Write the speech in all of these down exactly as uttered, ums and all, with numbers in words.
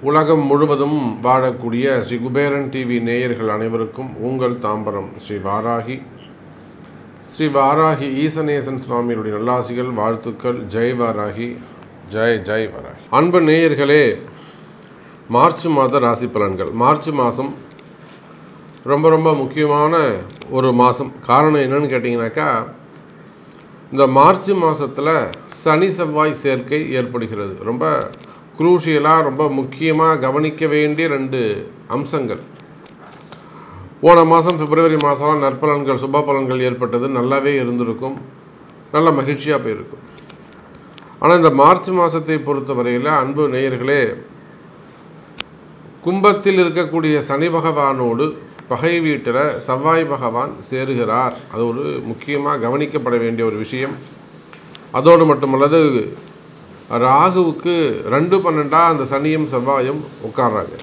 உலகம் முழுவதும் வாழக்கூடிய ஸ்ரீ குபேரன் டிவி நேயர்கள் அனைவருக்கும் உங்கள் தாம்பரம் ஸ்ரீ வாராகி ஸ்ரீ வாராகி ஈசனேசன் சுவாமியுடைய நல்லாசிகள் வாழ்த்துக்கள். ஜெய் வாராகி, ஜெய் ஜெய் வாராகி. அன்பு நேயர்களே, மார்ச் மாத ராசி பலன்கள். மார்ச் மாதம் ரொம்ப ரொம்ப முக்கியமான ஒரு மாதம். காரணம் என்னன்னு கேட்டிங்கனாக்கா, இந்த மார்ச் மாதத்தில் சனி செவ்வாய் சேர்க்கை ஏற்படுகிறது. ரொம்ப குரூஷியலாக, ரொம்ப முக்கியமாக கவனிக்க வேண்டிய ரெண்டு அம்சங்கள். போன மாதம் பிப்ரவரி மாதம் நற்பலன்கள், சுப பலன்கள் ஏற்பட்டது, நல்லாவே இருந்திருக்கும், நல்ல மகிழ்ச்சியாக போயிருக்கும். ஆனால் இந்த மார்ச் மாதத்தை பொறுத்த வரையில் அன்பு நேயர்களே, கும்பத்தில் இருக்கக்கூடிய சனி பகவானோடு பகை வீட்டில் செவ்வாய் பகவான் சேருகிறார். அது ஒரு முக்கியமாக கவனிக்கப்பட வேண்டிய ஒரு விஷயம். அதோடு மட்டுமல்லது, ராகுவுக்கு ரெண்டு பன்னெண்டாக அந்த சனியும் செவ்வாயும் உட்கார்றாங்க.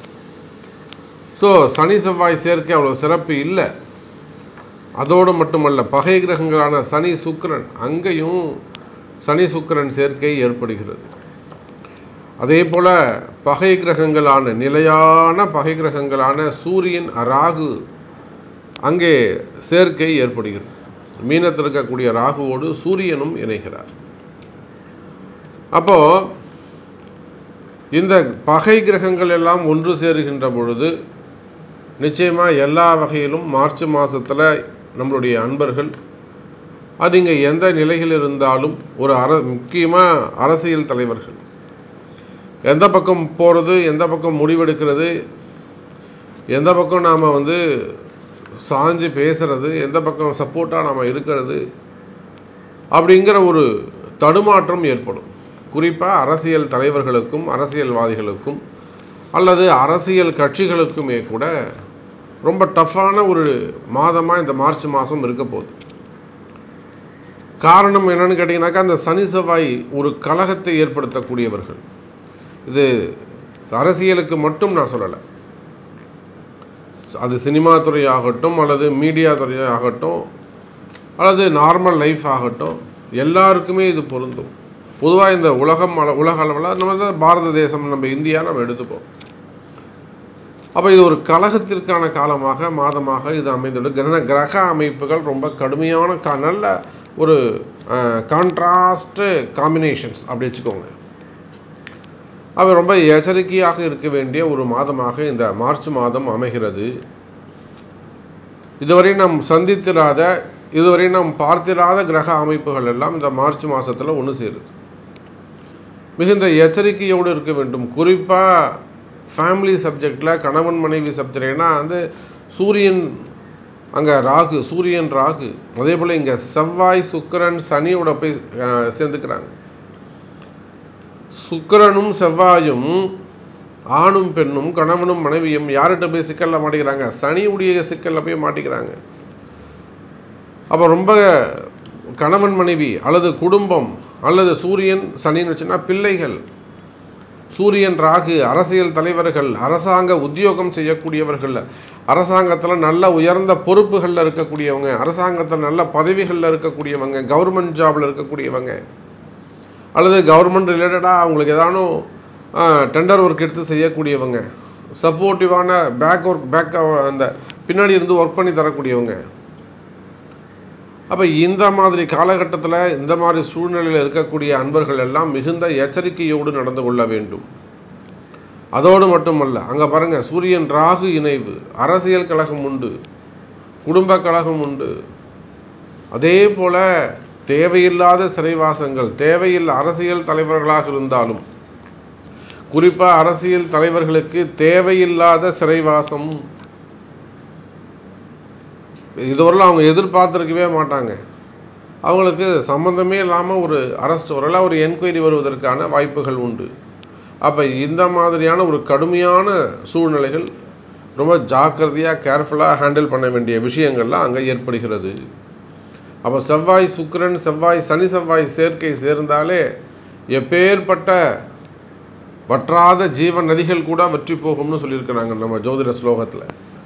ஸோ சனி செவ்வாய் சேர்க்கை அவ்வளோ சிறப்பு இல்லை. அதோடு மட்டுமல்ல, பகை கிரகங்களான சனி சுக்கிரன், அங்கேயும் சனி சுக்கிரன் சேர்க்கை ஏற்படுகிறது. அதே போல் பகை கிரகங்களான நிலையான பகை கிரகங்களான சூரியன் ராகு அங்கே சேர்க்கை ஏற்படுகிறது. மீனத்தில் இருக்கக்கூடிய ராகுவோடு சூரியனும் இணைகிறார். அப்போது இந்த பகை கிரகங்கள் எல்லாம் ஒன்று சேருகின்ற பொழுது நிச்சயமாக எல்லா வகையிலும் மார்ச் மாதத்தில் நம்மளுடைய அன்பர்கள், அது இங்கே எந்த நிலையில் இருந்தாலும், ஒரு அர முக்கியமாக அரசியல் தலைவர்கள் எந்த பக்கம் போகிறது, எந்த பக்கம் முடிவெடுக்கிறது, எந்த பக்கம் நாம் வந்து சாஞ்சு பேசுகிறது, எந்த பக்கம் சப்போர்ட்டாக நாம் இருக்கிறது, அப்படிங்கிற ஒரு தடுமாற்றம் ஏற்படும். குறிப்பாக அரசியல் தலைவர்களுக்கும் அரசியல்வாதிகளுக்கும் அல்லது அரசியல் கட்சிகளுக்குமே கூட ரொம்ப டஃப்பான ஒரு மாதமாக இந்த மார்ச் மாதம் இருக்க போகுது. காரணம் என்னன்னு கேட்டிங்கனாக்கா, அந்த சனி செவ்வாய் ஒரு கலகத்தை ஏற்படுத்தக்கூடியவர்கள். இது அரசியலுக்கு மட்டும் நான் சொல்லலை, அது சினிமா துறையாகட்டும் அல்லது மீடியா துறையாகட்டும் அல்லது நார்மல் லைஃப் ஆகட்டும், எல்லாருக்குமே இது பொருந்தும். பொதுவாக இந்த உலகம் அள உலக அளவில் நம்ம தான் பாரத தேசம், நம்ம இந்தியா நம்ம எடுத்துப்போம். அப்போ இது ஒரு கலகத்திற்கான காலமாக, மாதமாக இது அமைந்துள்ளது. கிரக கிரக அமைப்புகள் ரொம்ப கடுமையான கா நல்ல ஒரு கான்ட்ராஸ்ட்டு காம்பினேஷன்ஸ் அப்படி வச்சுக்கோங்க. அவை ரொம்ப எச்சரிக்கையாக இருக்க வேண்டிய ஒரு மாதமாக இந்த மார்ச் மாதம் அமைகிறது. இதுவரை நாம் சந்தித்திராத, இதுவரை நாம் பார்த்திராத கிரக அமைப்புகள் எல்லாம் இந்த மார்ச் மாதத்தில் ஒன்று சேருது. மிகுந்த எச்சரிக்கையோடு இருக்க வேண்டும். குறிப்பாக ஃபேமிலி சப்ஜெக்டில், கணவன் மனைவி சப்ஜெக்ட்னா வந்து சூரியன் அங்கே ராகு, சூரியன் ராகு, அதே போல் இங்கே செவ்வாய் சுக்கிரன் சனியோட போய் சேர்ந்துக்கிறாங்க. சுக்கிரனும் செவ்வாயும் ஆணும் பெண்ணும் கணவனும் மனைவியும் யார்கிட்ட போய் சிக்கலில் மாட்டிக்கிறாங்க? சனியுடைய சிக்கலில் போய் மாட்டிக்கிறாங்க. அப்போ ரொம்ப கணவன் மனைவி அல்லது குடும்பம் அல்லது சூரியன் சனின்னு வச்சுன்னா பிள்ளைகள், சூரியன் ராகு அரசியல் தலைவர்கள், அரசாங்க உத்தியோகம் செய்யக்கூடியவர்கள், அரசாங்கத்தில் நல்ல உயர்ந்த பொறுப்புகளில் இருக்கக்கூடியவங்க, அரசாங்கத்தில் நல்ல பதவிகளில் இருக்கக்கூடியவங்க, கவர்மெண்ட் ஜாபில் இருக்கக்கூடியவங்க அல்லது கவர்மெண்ட் ரிலேட்டடாக அவங்களுக்கு ஏதானும் டெண்டர் ஒர்க் எடுத்து செய்யக்கூடியவங்க, சப்போர்ட்டிவான பேக் ஒர்க் பேக் அந்த பின்னாடி இருந்து ஒர்க் பண்ணி தரக்கூடியவங்க. அப்போ இந்த மாதிரி காலகட்டத்தில், இந்த மாதிரி சூழ்நிலையில் இருக்கக்கூடிய அன்பர்கள் எல்லாம் மிகுந்த எச்சரிக்கையோடு நடந்து கொள்ள வேண்டும். அதோடு மட்டுமல்ல, அங்கே பாருங்கள், சூரியன் ராகு இணைவு, அரசியல் கழகம் உண்டு, குடும்ப கழகம் உண்டு. அதே போல் தேவையில்லாத சிறைவாசங்கள், தேவையில்லை அரசியல் தலைவர்களாக இருந்தாலும், குறிப்பாக அரசியல் தலைவர்களுக்கு தேவையில்லாத சிறைவாசம் இதுவரையில் அவங்க எதிர்பார்த்துருக்கவே மாட்டாங்க. அவங்களுக்கு சம்மந்தமே இல்லாமல் ஒரு அரெஸ்ட் வரலாம், ஒரு என்கொயரி வருவதற்கான வாய்ப்புகள் உண்டு. அப்போ இந்த மாதிரியான ஒரு கடுமையான சூழ்நிலைகள் ரொம்ப ஜாக்கிரதையாக கேர்ஃபுல்லாக ஹேண்டில் பண்ண வேண்டிய விஷயங்கள்லாம் அங்கே ஏற்படுகிறது. அப்போ செவ்வாய் சுக்கிரன், செவ்வாய் சனி செவ்வாய் சேர்க்கை சேர்ந்தாலே எப்பேற்பட்ட வற்றாத ஜீவன் நதிகள் கூட வற்றி போகும்னு சொல்லியிருக்கிறாங்க நம்ம ஜோதிட ஸ்லோகத்தில்.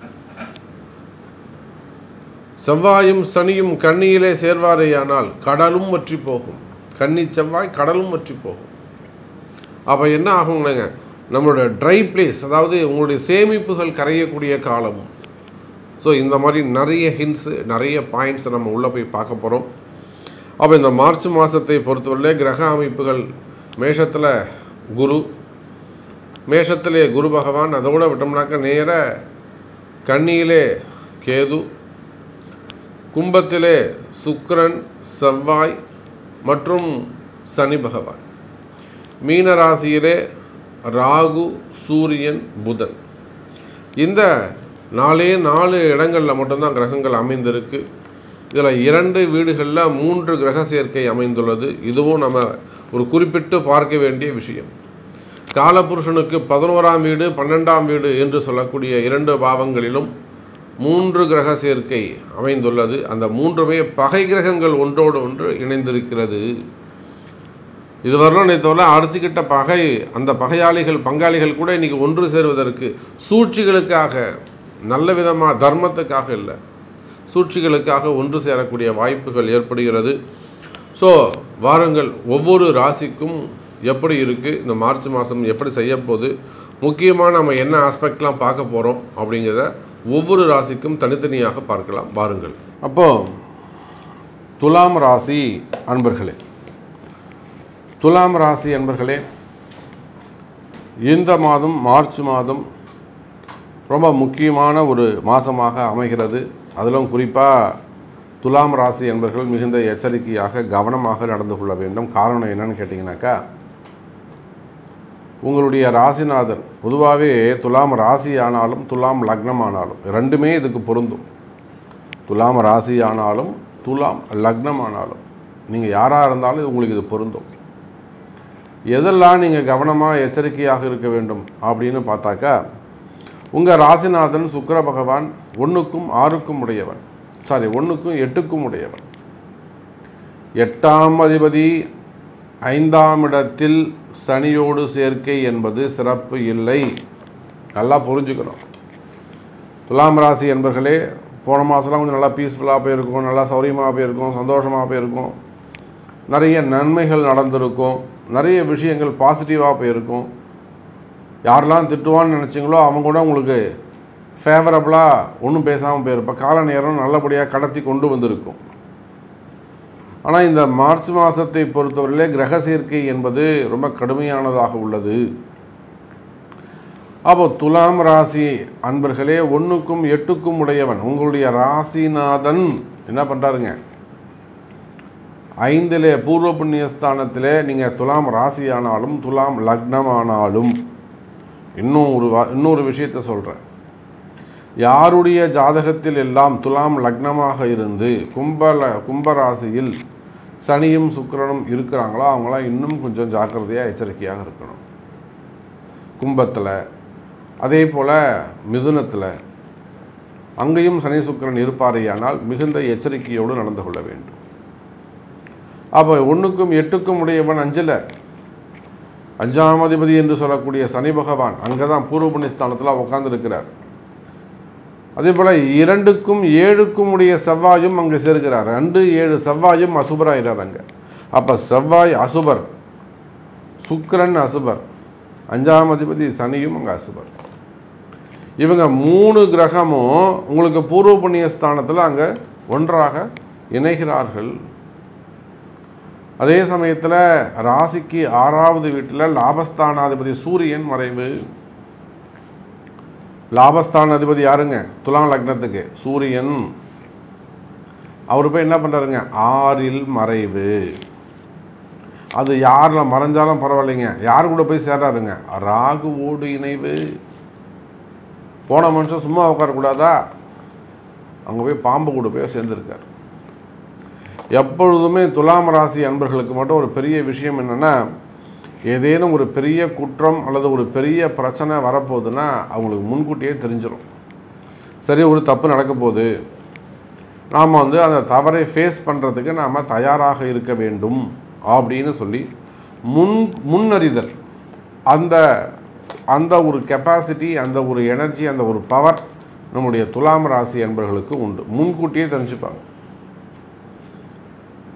செவ்வாயும் சனியும் கன்னியிலே சேர்வாரேயானால் கடலும் வற்றி போகும். கன்னி செவ்வாய் கடலும் வற்றி போகும். அப்போ என்ன ஆகுங்கங்க, நம்மளோட ட்ரை பிளேஸ், அதாவது உங்களுடைய சேமிப்புகள் கரையக்கூடிய காலமும். ஸோ இந்த மாதிரி நிறைய ஹிண்ட்ஸு, நிறைய பாயிண்ட்ஸை நம்ம உள்ளே போய் பார்க்க போகிறோம். அப்போ இந்த மார்ச் மாதத்தை பொறுத்தவரை கிரக அமைப்புகள் மேஷத்தில் குரு, மேஷத்திலே குரு பகவான், அதோடு விட்டோம்னாக்க நேர கன்னியிலே கேது, கும்பத்திலே சுக்கிரன், செவ்வாய் மற்றும் சனி பகவான், மீன ராசியிலே ராகு, சூரியன், புதன். இந்த நாலே நாலு இடங்களில் மட்டும்தான் கிரகங்கள் அமைந்திருக்கு. இதில் இரண்டு வீடுகளில் மூன்று கிரக சேர்க்கை அமைந்துள்ளது. இதுவும் நம்ம ஒரு குறிப்பிட்டு பார்க்க வேண்டிய விஷயம். காலபுருஷனுக்கு பதினோராம் வீடு, பன்னெண்டாம் வீடு என்று சொல்லக்கூடிய இரண்டு பாவங்களிலும் மூன்று கிரக சேர்க்கை அமைந்துள்ளது. அந்த மூன்றுமே பகை கிரகங்கள் ஒன்றோடு ஒன்று இணைந்திருக்கிறது. இதுவரையிலும் நேற்றவரை அடிச்சுக்கிட்ட பகை, அந்த பகையாளிகள் பங்காளிகள் கூட இன்றைக்கி ஒன்று சேருவதற்கு சூழ்ச்சிகளுக்காக, நல்ல விதமாக தர்மத்துக்காக இல்லை, சூழ்ச்சிகளுக்காக ஒன்று சேரக்கூடிய வாய்ப்புகள் ஏற்படுகிறது. ஸோ வாரங்கள் ஒவ்வொரு ராசிக்கும் எப்படி இருக்குது, இந்த மார்ச் மாதம் எப்படி செய்யப்போகுது, முக்கியமாக நம்ம என்ன ஆஸ்பெக்ட்லாம் பார்க்க போகிறோம் அப்படிங்கிறத ஒவ்வொரு ராசிக்கும் தனித்தனியாக பார்க்கலாம். வாருங்கள். அப்போது துலாம் ராசி அன்பர்களே, துலாம் ராசி அன்பர்களே, இந்த மாதம் மார்ச் மாதம் ரொம்ப முக்கியமான ஒரு மாதமாக அமைகிறது. அதிலும் குறிப்பாக துலாம் ராசி என்பர்கள் மிகுந்த எச்சரிக்கையாக கவனமாக நடந்து கொள்ள வேண்டும். காரணம் என்னன்னு கேட்டிங்கனாக்கா, உங்களுடைய ராசிநாதன் பொதுவாகவே துலாம் ராசி ஆனாலும் துலாம் லக்னம் ஆனாலும் ரெண்டுமே இதுக்கு பொருந்தும். துலாம் ராசி ஆனாலும் துலாம் லக்னம் ஆனாலும் நீங்கள் யாராக இருந்தாலும் உங்களுக்கு இது பொருந்தும். எதெல்லாம் நீங்கள் கவனமாக எச்சரிக்கையாக இருக்க வேண்டும் அப்படின்னு பார்த்தாக்கா, உங்கள் ராசிநாதன் சுக்கிர பகவான் ஒன்றுக்கும் ஆறுக்கும் உடையவன், சாரி ஒன்றுக்கும் எட்டுக்கும் உடையவன். எட்டாம் அதிபதி ஐந்தாம் இடத்தில் சனியோடு சேர்க்கை என்பது சிறப்பு இல்லை. நல்லா புரிஞ்சுக்கணும். துலாம் ராசி என்பர்களே, போன மாதம்லாம் கொஞ்சம் நல்லா பீஸ்ஃபுல்லாக போயிருக்கும், நல்லா சௌரியமாக போயிருக்கும், சந்தோஷமாக போயிருக்கும், நிறைய நன்மைகள் நடந்திருக்கும், நிறைய விஷயங்கள் பாசிட்டிவாக போயிருக்கும். யாரெல்லாம் திட்டுவான்னு நினச்சிங்களோ அவங்க கூட உங்களுக்கு ஃபேவரபுளாக ஒன்றும் பேசாமல் போயிருப்ப கால நேரம் நல்லபடியாக கடத்தி கொண்டு வந்திருக்கும். ஆனால் இந்த மார்ச் மாதத்தை பொறுத்தவரையிலே கிரக சேர்க்கை என்பது ரொம்ப கடுமையானதாக உள்ளது. அப்போ துலாம் ராசி அன்பர்களே, ஒன்றுக்கும் எட்டுக்கும் உடையவன் உங்களுடைய ராசிநாதன் என்ன பண்ணுறாருங்க, ஐந்திலே பூர்வ புண்ணியஸ்தானத்திலே நீங்கள் துலாம் ராசி ஆனாலும் துலாம் லக்னம் ஆனாலும், இன்னும் ஒரு இன்னொரு விஷயத்தை சொல்கிறேன். யாருடைய ஜாதகத்தில் எல்லாம் துலாம் லக்னமாக இருந்து கும்பல கும்பராசியில் சனியும் சுக்கிரனும் இருக்கிறாங்களோ அவங்களாம் இன்னும் கொஞ்சம் ஜாக்கிரதையாக எச்சரிக்கையாக இருக்கணும். கும்பத்தில், அதே போல் மிதுனத்தில் அங்கேயும் சனி சுக்கிரன் இருப்பாரேயானால் மிகுந்த எச்சரிக்கையோடு நடந்து கொள்ள வேண்டும். அப்போ ஒன்றுக்கும் எட்டுக்கும் உடையவன் அஞ்சில் அஞ்சாம் அதிபதி என்று சொல்லக்கூடிய சனி பகவான் அங்கே தான் பூர்வ புண்ணியஸ்தானத்தில் உட்கார்ந்துருக்கிறார். அதே போல் இரண்டுக்கும் ஏழுக்கும் உடைய செவ்வாயும் அங்கே சேர்க்கிறார். ரெண்டு ஏழு செவ்வாயும் அசுபராகிறார் அங்கே. அப்போ செவ்வாய் அசுபர், சுக்கிரன் அசுபர், அஞ்சாம் அதிபதி சனியும் அங்கே அசுபர். இவங்க மூணு கிரகமும் உங்களுக்கு பூர்வ புண்ணியஸ்தானத்தில் அங்கே ஒன்றாக இணைகிறார்கள். அதே சமயத்தில் ராசிக்கு ஆறாவது வீட்டில் லாபஸ்தானாதிபதி சூரியன் மறைவு. லாபஸ்தானாதிபதி யாருங்க, துலாம் லக்னத்துக்கு சூரியன். அவர் போய் என்ன பண்ணுறாருங்க, ஆறில் மறைவு. அது யாரில் மறைஞ்சாலும் பரவாயில்லைங்க, யார் கூட போய் சேர்றாருங்க, ராகுவோடு இணைவு. போன மனுஷன் சும்மா உட்காரக்கூடாதா, அங்கே போய் பாம்பு கூட போய் சேர்ந்துருக்கார். எப்பொழுதுமே துலாம் ராசி அன்பர்களுக்கு மட்டும் ஒரு பெரிய விஷயம் என்னென்னா, ஏதேனும் ஒரு பெரிய குற்றம் அல்லது ஒரு பெரிய பிரச்சனை வரப்போகுதுன்னா அவங்களுக்கு முன்கூட்டியே தெரிஞ்சிடும். சரி, ஒரு தப்பு நடக்க போகுது, நாம் வந்து அந்த தவறை ஃபேஸ் பண்ணுறதுக்கு நாம் தயாராக இருக்க வேண்டும் அப்படின்னு சொல்லி முன் முன்னறிதல், அந்த அந்த ஒரு கெப்பாசிட்டி, அந்த ஒரு எனர்ஜி, அந்த ஒரு பவர் நம்முடைய துலாம் ராசி அன்பர்களுக்கு உண்டு. முன்கூட்டியே தெரிஞ்சுப்பாங்க.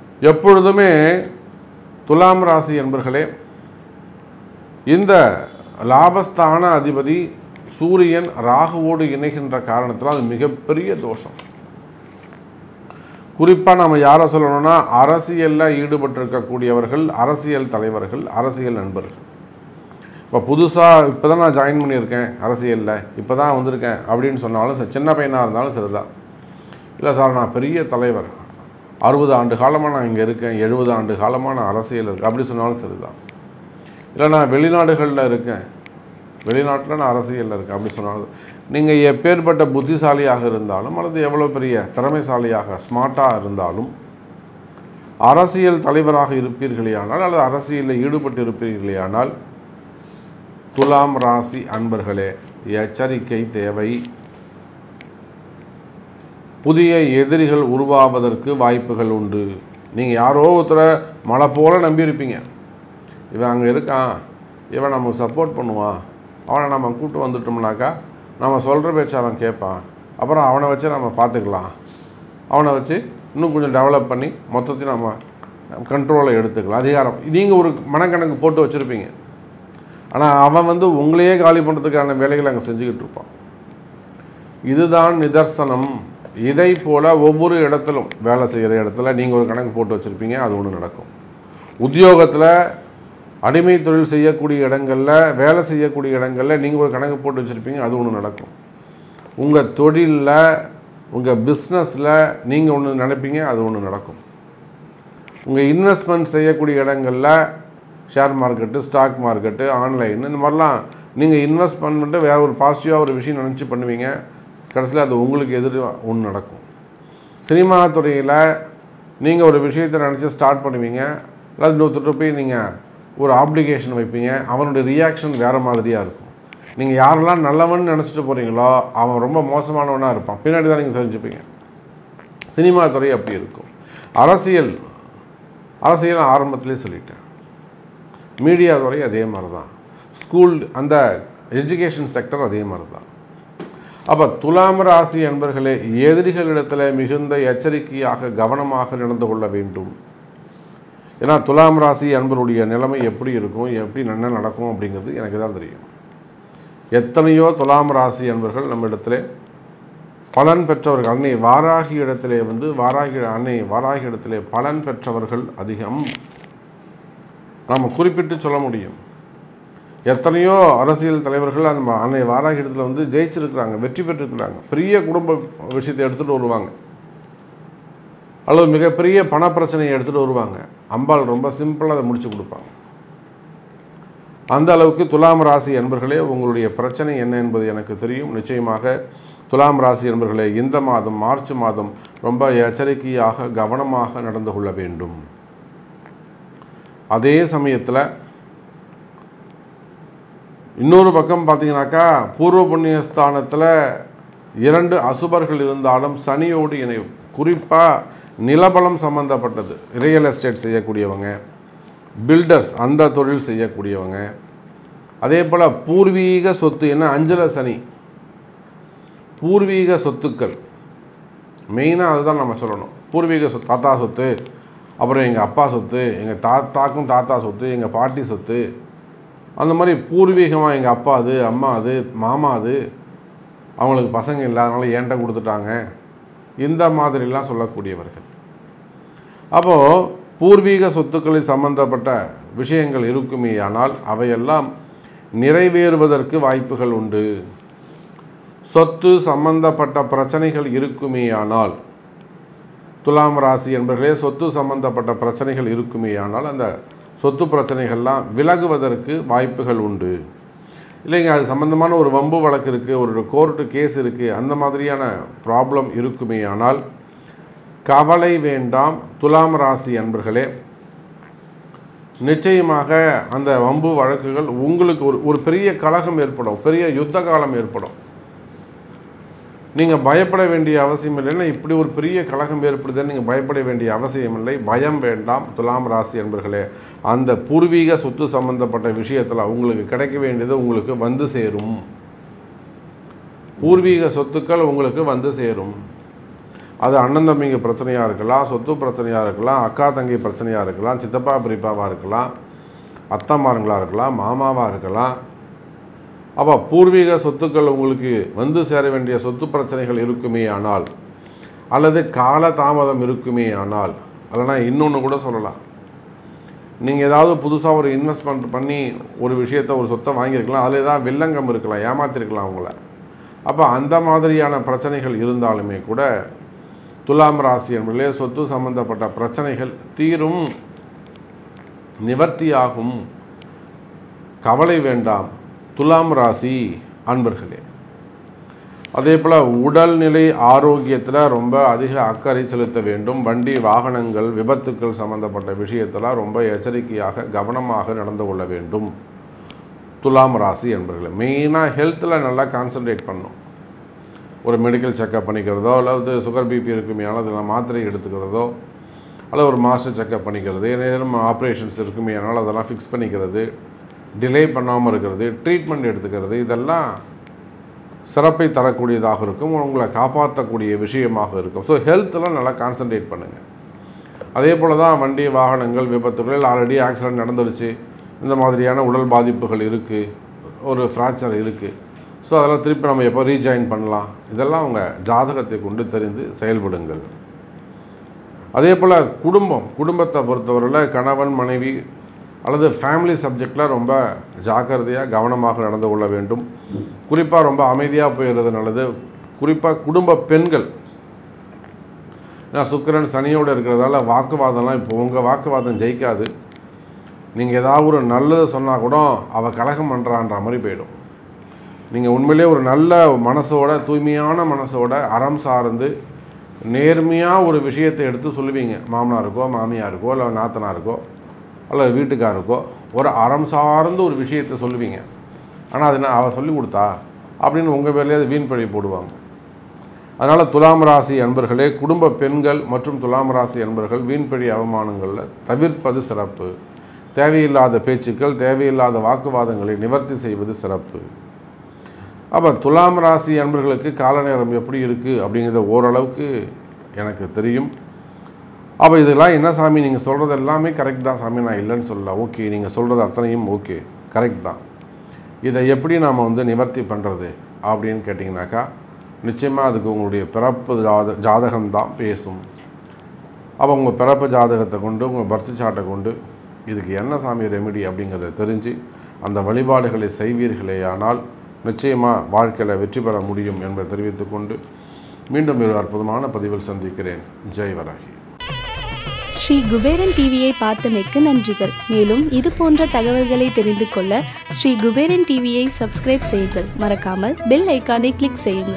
எப்பொழுதுமே துலாம் ராசி அன்பர்களே, இந்த லாபஸ்தான அதிபதி சூரியன் ராகுவோடு இணைகின்ற காரணத்தில் அது மிகப்பெரிய தோஷம். குறிப்பாக நம்ம யாரை சொல்லணும்னா அரசியலில் ஈடுபட்டிருக்கக்கூடியவர்கள், அரசியல் தலைவர்கள், அரசியல் நண்பர்கள். இப்போ புதுசாக இப்போ தான் நான் ஜாயின் பண்ணியிருக்கேன் அரசியலில், இப்போ தான் வந்திருக்கேன் அப்படின்னு சொன்னாலும் சரி, சின்ன பையனாக இருந்தாலும் சரிதான். இல்லை சார் நான் பெரிய தலைவர், அறுபது ஆண்டு காலமாக நான் இங்கே இருக்கேன், எழுபது ஆண்டு காலமாக நான் அரசியல் இருக்கேன் அப்படி சொன்னாலும் சரிதான். இல்லை நான் வெளிநாடுகளில் இருக்கேன், வெளிநாட்டில் நான் அரசியலில் இருக்கேன் அப்படி சொன்னாலும், நீங்கள் எப்பேற்பட்ட புத்திசாலியாக இருந்தாலும் அல்லது எவ்வளோ பெரிய திறமைசாலியாக ஸ்மார்ட்டாக இருந்தாலும் அரசியல் தலைவராக இருப்பீர்களேயானால் அல்லது அரசியலில் ஈடுபட்டு இருப்பீர்களேயானால் துலாம் ராசி அன்பர்களே எச்சரிக்கை தேவை. புதிய எதிரிகள் உருவாவதற்கு வாய்ப்புகள் உண்டு. நீங்கள் யாரோ ஒருத்தரை மழை போல நம்பியிருப்பீங்க, இவன் அங்கே இருக்கான், இவன் நமக்கு சப்போர்ட் பண்ணுவான், அவனை நம்ம கூப்பிட்டு வந்துட்டோம்னாக்கா நம்ம சொல்கிற பேச்சு அவன் கேட்பான், அப்புறம் அவனை வச்சு நம்ம பார்த்துக்கலாம், அவனை வச்சு இன்னும் கொஞ்சம் டெவலப் பண்ணி மொத்தத்தையும் நம்ம கண்ட்ரோலை எடுத்துக்கலாம், அதிகாரம் நீங்கள் ஒரு மனக்கணக்கு போட்டு வச்சுருப்பீங்க. ஆனால் அவன் வந்து உங்களையே காலி பண்ணுறதுக்கான வேலைகளை அங்கே செஞ்சுக்கிட்டு இருப்பான். இதுதான் நிதர்சனம். இதை போல் ஒவ்வொரு இடத்திலும் வேலை செய்கிற இடத்துல நீங்கள் ஒரு கணக்கு போட்டு வச்சுருப்பீங்க, அது ஒன்று நடக்கும். உத்தியோகத்தில் அடிமை தொழில் செய்யக்கூடிய இடங்களில், வேலை செய்யக்கூடிய இடங்களில் நீங்கள் ஒரு கணக்கு போட்டு வச்சுருப்பீங்க, அது ஒன்று நடக்கும். உங்கள் தொழிலில், உங்கள் பிஸ்னஸில் நீங்கள் ஒன்று நினைப்பீங்க, அது ஒன்று நடக்கும். உங்கள் இன்வெஸ்ட்மெண்ட் செய்யக்கூடிய இடங்களில் share market, stock market, online, இந்த மாதிரிலாம் நீங்கள் இன்வெஸ்ட் பண்ணிட்டு வேறு ஒரு பாசிட்டிவாக ஒரு விஷயம் நினச்சி பண்ணுவீங்க, கடைசியில் அது உங்களுக்கு எதிர் ஒன்று நடக்கும். சினிமா துறையில் நீங்கள் ஒரு விஷயத்தை நினச்சி ஸ்டார்ட் பண்ணுவீங்க, அல்லது இன்னொருத்தர் போய் நீங்கள் ஒரு ஆப்ளிகேஷன் வைப்பீங்க, அவனுடைய ரியாக்ஷன் வேறு மாதிரியாக இருக்கும். நீங்கள் யாரெல்லாம் நல்லவன்னு நினச்சிட்டு போகிறீங்களோ அவன் ரொம்ப மோசமானவனாக இருப்பான், பின்னாடி தான் நீங்கள் தெரிஞ்சுப்பீங்க. சினிமா துறை அப்படி இருக்கும். அரசியல் அரசியல் ஆரம்பத்திலே சொல்லிட்டேன். மீடியா துறை அதே மாதிரி தான். ஸ்கூல், அந்த எஜுகேஷன் செக்டர் அதே மாதிரி தான். அப்போ துலாம் ராசி என்பர்களே எதிரிகளிடத்தில் மிகுந்த எச்சரிக்கையாக கவனமாக நடந்து கொள்ள வேண்டும். ஏன்னா துலாம் ராசி அன்பருடைய நிலைமை எப்படி இருக்கும், எப்படி என்ன நடக்கும் அப்படிங்கிறது எனக்கு தான் தெரியும். எத்தனையோ துலாம் ராசி அன்பர்கள் நம்ம இடத்துல பலன் பெற்றவர்கள், அன்னை வாராகி இடத்திலே வந்து வாராகி அன்னை வாராகி இடத்திலே பலன் பெற்றவர்கள் அதிகம். நாம் குறிப்பிட்டு சொல்ல முடியும். எத்தனையோ அரசியல் தலைவர்கள் அந்த அன்னை வாராகி இடத்துல வந்து ஜெயிச்சிருக்கிறாங்க, வெற்றி பெற்றிருக்கிறாங்க. பெரிய குடும்ப விஷயத்தை எடுத்துகிட்டு வருவாங்க, அல்லது மிகப்பெரிய பண பிரச்சனையை எடுத்துகிட்டு வருவாங்க. அம்பாள் ரொம்ப சிம்பிளாக அதை முடிச்சு கொடுப்பாங்க. அந்த அளவுக்கு துலாம் ராசி என்பர்களே உங்களுடைய பிரச்சனை என்ன என்பது எனக்கு தெரியும். நிச்சயமாக துலாம் ராசி என்பர்களே இந்த மாதம் மார்ச் மாதம் ரொம்ப எச்சரிக்கையாக கவனமாக நடந்து கொள்ள வேண்டும். அதே சமயத்தில் இன்னொரு பக்கம் பார்த்தீங்கன்னாக்கா பூர்வ புண்ணியஸ்தானத்தில் இரண்டு அசுபர்கள் இருந்தாலும் சனியோடு இணையும். குறிப்பாக நிலபலம் சம்பந்தப்பட்டது, ரியல் எஸ்டேட் செய்யக்கூடியவங்க, பில்டர்ஸ் அந்த தொழில் செய்யக்கூடியவங்க, அதே போல் பூர்வீக சொத்து, என்ன அஞ்சல சனி, பூர்வீக சொத்துக்கள் மெயினாக அதுதான் நம்ம சொல்லணும். பூர்வீக சொத்து, தாத்தா சொத்து, அப்புறம் எங்கள் அப்பா சொத்து, எங்கள் தாத்தாக்கும் தாத்தா சொத்து, எங்கள் பாட்டி சொத்து, அந்த மாதிரி பூர்வீகமாக எங்கள் அப்பா அது, அம்மா அது, மாமா அது, அவங்களுக்கு பசங்க இல்லாதனால ஏன்ட்ட கொடுத்துட்டாங்க, இந்த மாதிரிலாம் சொல்லக்கூடியவர்கள். அப்போது பூர்வீக சொத்துக்களை சம்பந்தப்பட்ட விஷயங்கள் இருக்குமே ஆனால் அவையெல்லாம் நிறைவேறுவதற்கு வாய்ப்புகள் உண்டு. சொத்து சம்பந்தப்பட்ட பிரச்சனைகள் இருக்குமே ஆனால், துலாம் ராசி என்பர்களே சொத்து சம்பந்தப்பட்ட பிரச்சனைகள் இருக்குமே ஆனால் அந்த சொத்து பிரச்சனைகள்லாம் விலகுவதற்கு வாய்ப்புகள் உண்டு. இல்லைங்க அது சம்பந்தமான ஒரு வம்பு வழக்கு இருக்குது, ஒரு கோர்ட்டு கேஸ் இருக்குது, அந்த மாதிரியான ப்ராப்ளம் இருக்குமே ஆனால் கவலை வேண்டாம். துலாம் ராசி அன்பர்களே நிச்சயமாக அந்த வம்பு வழக்குகள் உங்களுக்கு ஒரு ஒரு பெரிய கலகம் ஏற்படும், பெரிய யுத்த காலம் ஏற்படும். நீங்கள் பயப்பட வேண்டிய அவசியம் இல்லைன்னா இப்படி ஒரு பெரிய கலகம் ஏற்படுதுன்னு நீங்கள் பயப்பட வேண்டிய அவசியம் இல்லை. பயம் வேண்டாம் துலாம் ராசி அன்பர்களே. அந்த பூர்வீக சொத்து சம்பந்தப்பட்ட விஷயத்தில் உங்களுக்கு கிடைக்க வேண்டியது உங்களுக்கு வந்து சேரும். பூர்வீக சொத்துக்கள் உங்களுக்கு வந்து சேரும். அது அண்ணன் தம்பிங்க பிரச்சனையாக இருக்கலாம், சொத்து பிரச்சனையாக இருக்கலாம், அக்கா தங்கி பிரச்சனையாக இருக்கலாம், சித்தப்பா பிரிப்பாவாக இருக்கலாம், அத்தம்மாருங்களாக இருக்கலாம், மாமாவாக இருக்கலாம், அப்போ பூர்வீக சொத்துக்கள் உங்களுக்கு வந்து சேர வேண்டிய சொத்து பிரச்சனைகள் இருக்குமே ஆனால், அல்லது கால தாமதம் இருக்குமே ஆனால், இல்லைனா இன்னொன்று கூட சொல்லலாம், நீங்கள் ஏதாவது புதுசாக ஒரு இன்வெஸ்ட்மெண்ட் பண்ணி ஒரு விஷயத்தை ஒரு சொத்தை வாங்கியிருக்கலாம், அதில் ஏதாவது வில்லங்கம் இருக்கலாம், ஏமாற்றிருக்கலாம் உங்களை. அப்போ அந்த மாதிரியான பிரச்சனைகள் இருந்தாலுமே கூட துலாம் ராசி என்பதிலே சொத்து சம்பந்தப்பட்ட பிரச்சனைகள் தீரும், நிவர்த்தியாகும். கவலை வேண்டாம் துலாம் ராசி அன்பர்களே. அதே போல் உடல்நிலை ஆரோக்கியத்தில் ரொம்ப அதிக அக்கறை செலுத்த வேண்டும். வண்டி வாகனங்கள் விபத்துக்கள் சம்பந்தப்பட்ட விஷயத்தில் ரொம்ப எச்சரிக்கையாக கவனமாக நடந்து கொள்ள வேண்டும் துலாம் ராசி என்பர்களே. மெயினாக ஹெல்த்தில் நல்லா கான்சன்ட்ரேட் பண்ணணும். ஒரு மெடிக்கல் செக்கப் பண்ணிக்கிறதோ, அல்லது சுகர் பிபி இருக்குமே ஆனால் அதில் மாத்திரை எடுத்துக்கிறதோ, அல்லது ஒரு மாஸ்டர் செக்கப் பண்ணிக்கிறது, ஏதேனும் ஆப்ரேஷன்ஸ் இருக்குமே ஆனால் அதெல்லாம் ஃபிக்ஸ் பண்ணிக்கிறது, டிலே பண்ணாமல் இருக்கிறது, ட்ரீட்மெண்ட் எடுத்துக்கிறது, இதெல்லாம் சிறப்பை தரக்கூடியதாக இருக்கும், உங்களை காப்பாற்றக்கூடிய விஷயமாக இருக்கும். ஸோ ஹெல்த்தில் நல்லா கான்சன்ட்ரேட் பண்ணுங்கள். அதே போல் தான் வண்டி வாகனங்கள் விபத்துகளில் ஆல்ரெடி ஆக்சிடென்ட் நடந்துருச்சு, இந்த மாதிரியான உடல் பாதிப்புகள் இருக்குது, ஒரு ஃப்ராக்சர் இருக்குது. ஸோ அதெல்லாம் திருப்பி நம்ம எப்போ ரீஜாயின் பண்ணலாம், இதெல்லாம் உங்கள் ஜாதகத்தை கொண்டு தெரிந்து செயல்படுங்கள். அதே போல் குடும்பம் குடும்பத்தை பொறுத்தவரையில் கணவன் மனைவி அல்லது ஃபேமிலி சப்ஜெக்டில் ரொம்ப ஜாக்கிரதையாக கவனமாக நடந்து கொள்ள வேண்டும். குறிப்பாக ரொம்ப அமைதியாக போயிடுறது நல்லது. குறிப்பாக குடும்ப பெண்கள், நான் சுக்கிரன் சனியோடு இருக்கிறதால வாக்குவாதம்லாம் இப்போ உங்கள் வாக்குவாதம் ஜெயிக்காது. நீங்கள் ஏதாவது ஒரு நல்லது சொன்னால் கூட அவள் கலகம் பண்ணுறான்ற மாதிரி போயிடும். நீங்கள் உண்மையிலே ஒரு நல்ல மனசோட, தூய்மையான மனசோட, அறம் சார்ந்து நேர்மையாக ஒரு விஷயத்தை எடுத்து சொல்லுவீங்க. மாமனாருக்கோ மாமியாருக்கோ இல்லை நாத்தனாருக்கோ அல்லது வீட்டுக்காருக்கோ ஒரு அறம் சார்ந்து ஒரு விஷயத்தை சொல்லுவீங்க. ஆனால் அது நான் அவள் சொல்லி கொடுத்தா அப்படின்னு உங்கள் பேர்லேயே அது வீண் பழி போடுவாங்க. அதனால் துலாம் ராசி அன்பர்களே, குடும்ப பெண்கள் மற்றும் துலாம் ராசி அன்பர்கள் வீண்பழி அவமானங்களில் தவிர்ப்பது சிறப்பு. தேவையில்லாத பேச்சுக்கள், தேவையில்லாத வாக்குவாதங்களை நிவர்த்தி செய்வது சிறப்பு. அப்போ துலாம் ராசி அன்பர்களுக்கு கால நேரம் எப்படி இருக்குது அப்படிங்கிறத ஓரளவுக்கு எனக்கு தெரியும். அப்போ இதெல்லாம் என்ன சாமி நீங்கள் சொல்கிறது எல்லாமே கரெக்ட் தான் சாமி, நான் இல்லைன்னு சொல்லல. ஓகே, நீங்கள் சொல்கிறது அத்தனையும் ஓகே, கரெக்ட் தான். இதை எப்படி நாம் வந்து நிவர்த்தி பண்ணுறது அப்படின்னு கேட்டிங்கனாக்கா, நிச்சயமாக அதுக்கு உங்களுடைய பிறப்பு ஜாத ஜாதகம்தான் பேசும். அப்போ உங்கள் பிறப்பு ஜாதகத்தை கொண்டு, உங்கள் பர்த் சார்ட்டை கொண்டு இதுக்கு என்ன சாமி ரெமெடி அப்படிங்கிறத தெரிஞ்சு அந்த வழிபாடுகளை செய்வீர்களே ஆனால் நிச்சயமாக வாழ்க்கையில் வெற்றி பெற முடியும் என்பதை தெரிவித்துக்கொண்டு மீண்டும் ஒரு அற்புதமான பதிவில் சந்திக்கிறேன். ஜெய் வராகி. ஸ்ரீ குபேரன் டிவியை பார்த்தமைக்கு நன்றிகள். மேலும் இது போன்ற தகவல்களை தெரிந்து கொள்ள ஸ்ரீ குபேரன் டிவியை சப்ஸ்கிரைப் செய்யுங்கள். மறக்காமல் பெல் ஐக்கானை கிளிக் செய்யுங்கள்.